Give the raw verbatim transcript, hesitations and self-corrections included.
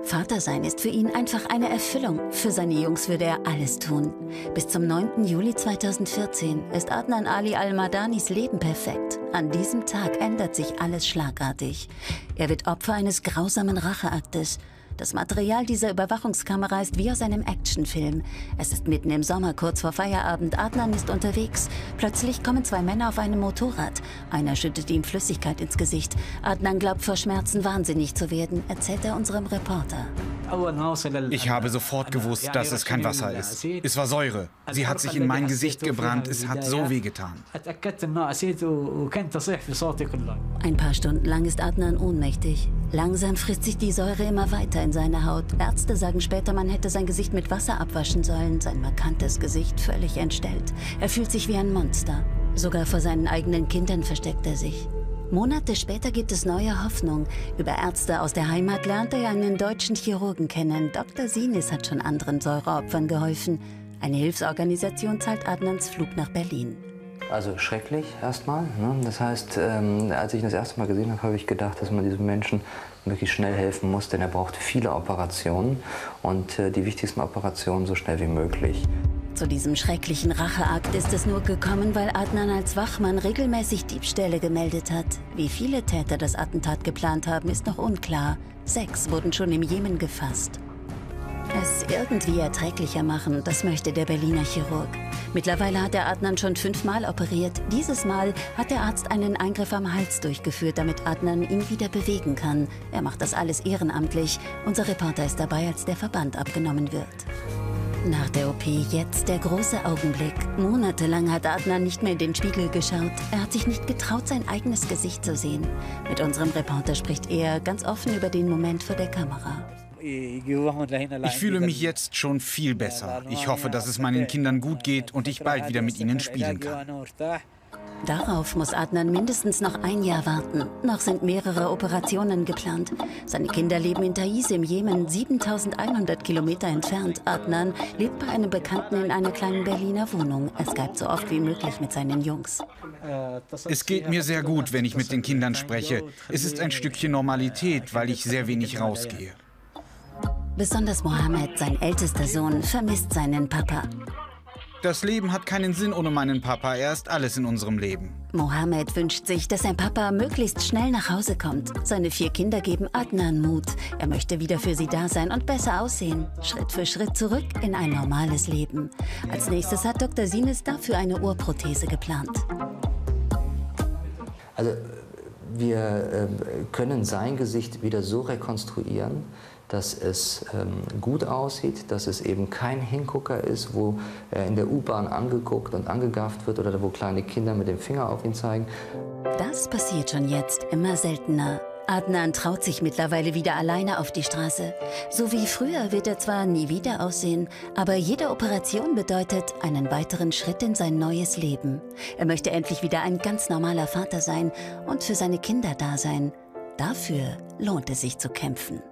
Vatersein ist für ihn einfach eine Erfüllung. Für seine Jungs würde er alles tun. Bis zum neunten Juli zweitausendvierzehn ist Adnan Ali Al-Madanis Leben perfekt. An diesem Tag ändert sich alles schlagartig. Er wird Opfer eines grausamen Racheaktes. Das Material dieser Überwachungskamera ist wie aus einem Actionfilm. Es ist mitten im Sommer, kurz vor Feierabend. Adnan ist unterwegs. Plötzlich kommen zwei Männer auf einem Motorrad. Einer schüttet ihm Flüssigkeit ins Gesicht. Adnan glaubt vor Schmerzen wahnsinnig zu werden, erzählt er unserem Reporter. Ich habe sofort gewusst, dass es kein Wasser ist. Es war Säure. Sie hat sich in mein Gesicht gebrannt. Es hat so wehgetan. Ein paar Stunden lang ist Adnan ohnmächtig. Langsam frisst sich die Säure immer weiter in seine Haut. Ärzte sagen später, man hätte sein Gesicht mit Wasser abwaschen sollen. Sein markantes Gesicht völlig entstellt. Er fühlt sich wie ein Monster. Sogar vor seinen eigenen Kindern versteckt er sich. Monate später gibt es neue Hoffnung. Über Ärzte aus der Heimat lernt er einen deutschen Chirurgen kennen. Doktor Sinis hat schon anderen Säureopfern geholfen. Eine Hilfsorganisation zahlt Adnans Flug nach Berlin. Also schrecklich erstmal. Ne? Das heißt, ähm, als ich ihn das erste Mal gesehen habe, habe ich gedacht, dass man diesem Menschen wirklich schnell helfen muss, denn er braucht viele Operationen und äh, die wichtigsten Operationen so schnell wie möglich. Zu diesem schrecklichen Racheakt ist es nur gekommen, weil Adnan als Wachmann regelmäßig Diebstähle gemeldet hat. Wie viele Täter das Attentat geplant haben, ist noch unklar. Sechs wurden schon im Jemen gefasst. Es irgendwie erträglicher machen, das möchte der Berliner Chirurg. Mittlerweile hat er Adnan schon fünfmal operiert. Dieses Mal hat der Arzt einen Eingriff am Hals durchgeführt, damit Adnan ihn wieder bewegen kann. Er macht das alles ehrenamtlich. Unser Reporter ist dabei, als der Verband abgenommen wird. Nach der O P jetzt der große Augenblick. Monatelang hat Adnan nicht mehr in den Spiegel geschaut. Er hat sich nicht getraut, sein eigenes Gesicht zu sehen. Mit unserem Reporter spricht er ganz offen über den Moment vor der Kamera. Ich fühle mich jetzt schon viel besser. Ich hoffe, dass es meinen Kindern gut geht und ich bald wieder mit ihnen spielen kann. Darauf muss Adnan mindestens noch ein Jahr warten. Noch sind mehrere Operationen geplant. Seine Kinder leben in Taiz im Jemen, siebentausendeinhundert Kilometer entfernt. Adnan lebt bei einem Bekannten in einer kleinen Berliner Wohnung. Er skypt so oft wie möglich mit seinen Jungs. Es geht mir sehr gut, wenn ich mit den Kindern spreche. Es ist ein Stückchen Normalität, weil ich sehr wenig rausgehe. Besonders Mohammed, sein ältester Sohn, vermisst seinen Papa. Das Leben hat keinen Sinn ohne meinen Papa. Er ist alles in unserem Leben. Mohammed wünscht sich, dass sein Papa möglichst schnell nach Hause kommt. Seine vier Kinder geben Adnan Mut. Er möchte wieder für sie da sein und besser aussehen. Schritt für Schritt zurück in ein normales Leben. Als nächstes hat Doktor Sinis dafür eine Ohrprothese geplant. Also wir äh, können sein Gesicht wieder so rekonstruieren, dass es ähm, gut aussieht, dass es eben kein Hingucker ist, wo er in der U-Bahn angeguckt und angegafft wird oder wo kleine Kinder mit dem Finger auf ihn zeigen. Das passiert schon jetzt immer seltener. Adnan traut sich mittlerweile wieder alleine auf die Straße. So wie früher wird er zwar nie wieder aussehen, aber jede Operation bedeutet einen weiteren Schritt in sein neues Leben. Er möchte endlich wieder ein ganz normaler Vater sein und für seine Kinder da sein. Dafür lohnt es sich zu kämpfen.